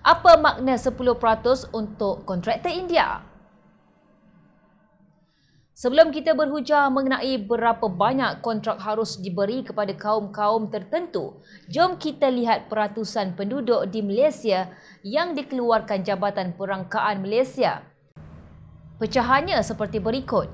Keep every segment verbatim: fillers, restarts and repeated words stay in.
Apa makna sepuluh peratus untuk kontraktor India? Sebelum kita berhujah mengenai berapa banyak kontrak harus diberi kepada kaum-kaum tertentu, jom kita lihat peratusan penduduk di Malaysia yang dikeluarkan Jabatan Perangkaan Malaysia. Pecahannya seperti berikut.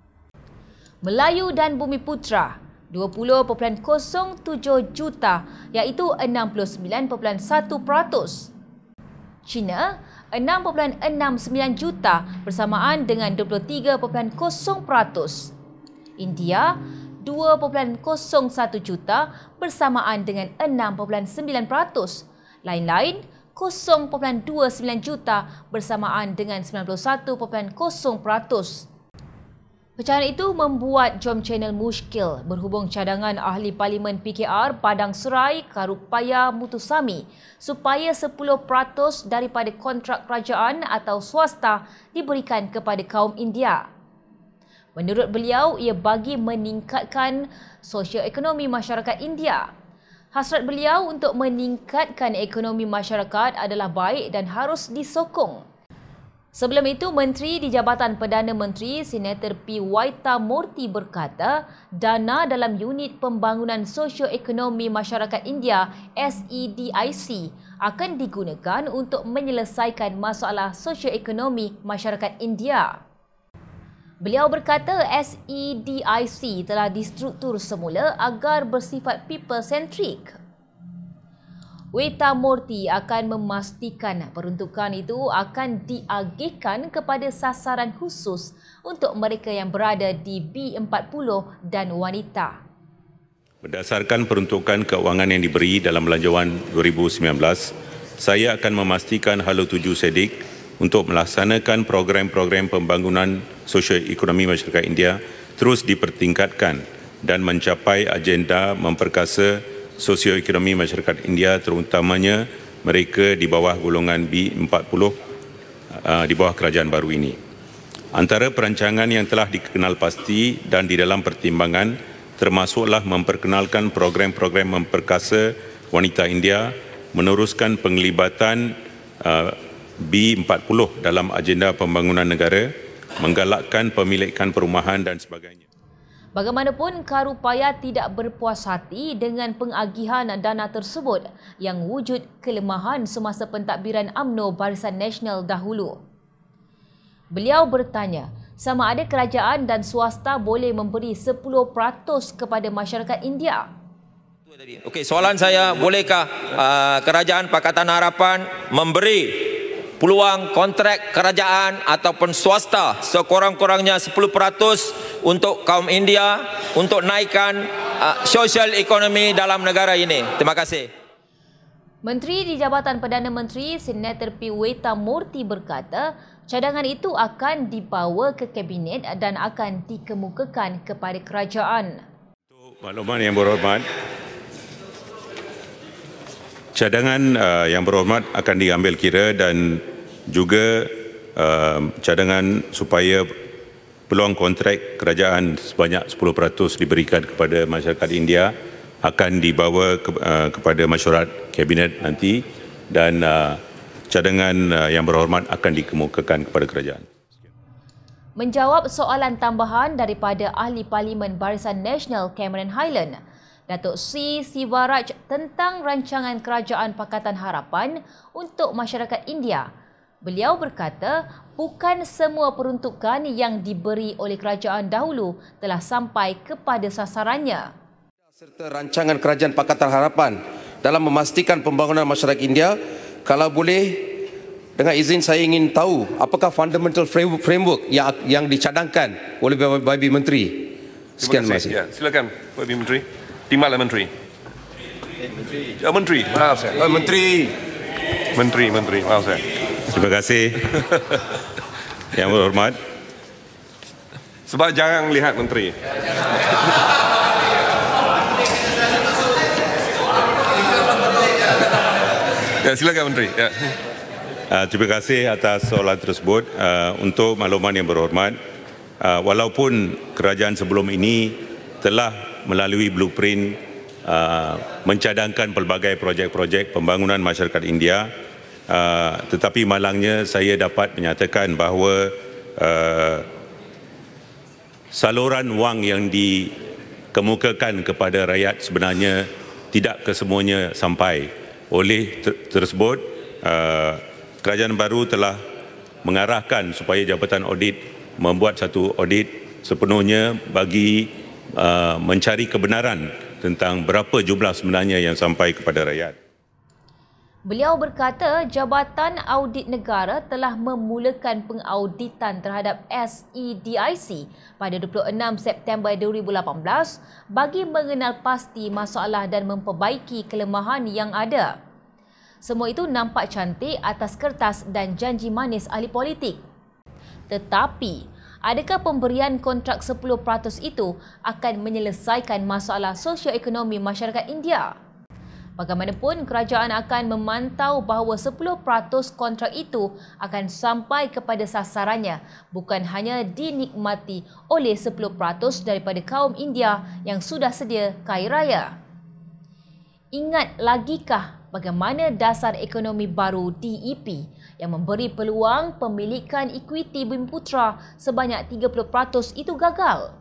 Melayu dan Bumiputra dua puluh perpuluhan kosong tujuh juta iaitu enam puluh sembilan perpuluhan satu peratus. China enam perpuluhan enam sembilan juta bersamaan dengan dua puluh tiga perpuluhan kosong peratus. India dua perpuluhan kosong satu juta bersamaan dengan enam perpuluhan sembilan peratus. Lain-lain kosong perpuluhan dua sembilan juta bersamaan dengan sembilan puluh satu perpuluhan kosong peratus. Pecahan itu membuat Jom Channel muskil berhubung cadangan Ahli Parlimen P K R Padang Serai Karupaya Mutusami supaya sepuluh peratus daripada kontrak kerajaan atau swasta diberikan kepada kaum India. Menurut beliau, ia bagi meningkatkan sosioekonomi masyarakat India. Hasrat beliau untuk meningkatkan ekonomi masyarakat adalah baik dan harus disokong. Sebelum itu, Menteri di Jabatan Perdana Menteri Senator P. Waita Murty berkata, dana dalam Unit Pembangunan Sosioekonomi Masyarakat India S E D I C akan digunakan untuk menyelesaikan masalah sosioekonomi masyarakat India. Beliau berkata S E D I C telah distruktur semula agar bersifat people-centric. Waita Murty akan memastikan peruntukan itu akan diagihkan kepada sasaran khusus untuk mereka yang berada di B empat puluh dan wanita. Berdasarkan peruntukan keuangan yang diberi dalam Belanjawan dua ribu sembilan belas, saya akan memastikan Hala tujuh Sedik untuk melaksanakan program-program pembangunan sosioekonomi masyarakat India terus dipertingkatkan dan mencapai agenda memperkasa sosioekonomi masyarakat India, terutamanya mereka di bawah golongan B empat puluh uh, di bawah kerajaan baru ini. Antara perancangan yang telah dikenal pasti dan di dalam pertimbangan termasuklah memperkenalkan program-program memperkasa wanita India, meneruskan penglibatan uh, B empat puluh dalam agenda pembangunan negara, menggalakkan pemilikan perumahan dan sebagainya. Bagaimanapun, Karupaya tidak berpuas hati dengan pengagihan dana tersebut yang wujud kelemahan semasa pentadbiran U M N O Barisan Nasional dahulu. Beliau bertanya, sama ada kerajaan dan swasta boleh memberi sepuluh peratus kepada masyarakat India? Okey, soalan saya, bolehkah uh, Kerajaan Pakatan Harapan memberi peluang kontrak kerajaan ataupun swasta sekurang-kurangnya sepuluh peratus untuk kaum India untuk naikkan uh, sosial ekonomi dalam negara ini? Terima kasih. Menteri di Jabatan Perdana Menteri Senator P. Waita Murty berkata, cadangan itu akan dibawa ke Kabinet dan akan dikemukakan kepada kerajaan. Untuk makluman yang berhormat, cadangan uh, yang berhormat akan diambil kira dan juga uh, cadangan supaya peluang kontrak kerajaan sebanyak sepuluh peratus diberikan kepada masyarakat India akan dibawa ke, uh, kepada mesyuarat Kabinet nanti dan uh, cadangan uh, yang berhormat akan dikemukakan kepada kerajaan. Menjawab soalan tambahan daripada Ahli Parlimen Barisan Nasional Cameron Highland, Datuk Sri Sivaraj tentang rancangan Kerajaan Pakatan Harapan untuk masyarakat India. Beliau berkata, bukan semua peruntukan yang diberi oleh kerajaan dahulu telah sampai kepada sasarannya. Serta rancangan Kerajaan Pakatan Harapan dalam memastikan pembangunan masyarakat India, kalau boleh, dengan izin saya ingin tahu apakah fundamental framework yang yang dicadangkan oleh Babi Menteri. Sekian terima kasih. Ya, silakan Babi Menteri. Di mana Menteri? Menteri. Oh, Menteri. Maaf saya. Oh, Menteri. Menteri, Menteri. Maaf saya. Terima kasih. Yang berhormat. Sebab jarang lihat Menteri. Ya, silakan Menteri. Ya. Uh, terima kasih atas soalan tersebut. Uh, untuk makluman yang berhormat, uh, walaupun kerajaan sebelum ini telah melalui blueprint uh, mencadangkan pelbagai projek-projek pembangunan masyarakat India, Uh, tetapi malangnya saya dapat menyatakan bahawa uh, saluran wang yang dikemukakan kepada rakyat sebenarnya tidak kesemuanya sampai. Oleh ter- tersebut, uh, kerajaan baru telah mengarahkan supaya Jabatan Audit membuat satu audit sepenuhnya bagi uh, mencari kebenaran tentang berapa jumlah sebenarnya yang sampai kepada rakyat. Beliau berkata Jabatan Audit Negara telah memulakan pengauditan terhadap S E D I C pada dua puluh enam September dua ribu lapan belas bagi mengenal pasti masalah dan memperbaiki kelemahan yang ada. Semua itu nampak cantik atas kertas dan janji manis ahli politik. Tetapi, adakah pemberian kontrak sepuluh peratus itu akan menyelesaikan masalah sosioekonomi masyarakat India? Bagaimanapun, kerajaan akan memantau bahawa sepuluh peratus kontrak itu akan sampai kepada sasarannya, bukan hanya dinikmati oleh sepuluh peratus daripada kaum India yang sudah sedia kaya raya. Ingat lagikah bagaimana dasar ekonomi baru D E P yang memberi peluang pemilikan ekuiti Bumiputera sebanyak tiga puluh peratus itu gagal?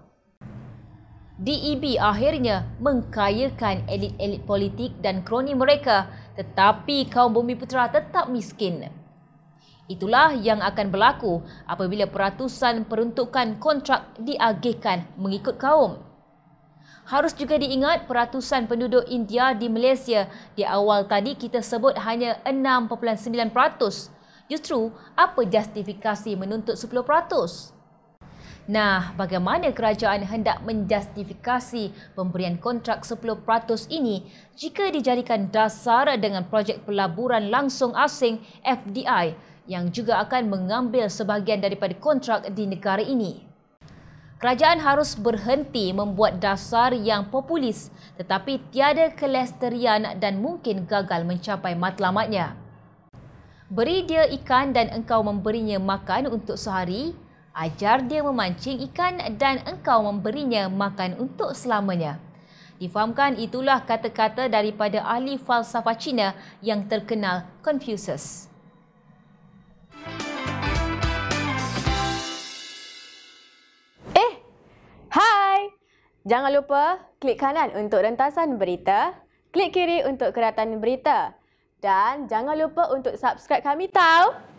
D E B akhirnya mengkayakan elit-elit politik dan kroni mereka, tetapi kaum Bumiputera tetap miskin. Itulah yang akan berlaku apabila peratusan peruntukan kontrak diagihkan mengikut kaum. Harus juga diingat peratusan penduduk India di Malaysia di awal tadi kita sebut hanya enam perpuluhan sembilan peratus. Justru, apa justifikasi menuntut sepuluh peratus? Nah, bagaimana kerajaan hendak menjustifikasi pemberian kontrak sepuluh peratus ini jika dijadikan dasar dengan projek pelaburan langsung asing F D I yang juga akan mengambil sebahagian daripada kontrak di negara ini? Kerajaan harus berhenti membuat dasar yang populis tetapi tiada kelesterian dan mungkin gagal mencapai matlamatnya. Beri dia ikan dan engkau memberinya makan untuk sehari. Ajar dia memancing ikan dan engkau memberinya makan untuk selamanya. Difahamkan itulah kata-kata daripada ahli falsafah Cina yang terkenal Confucius. Eh, hai! Jangan lupa klik kanan untuk rentasan berita, klik kiri untuk keratan berita dan jangan lupa untuk subscribe kami tau.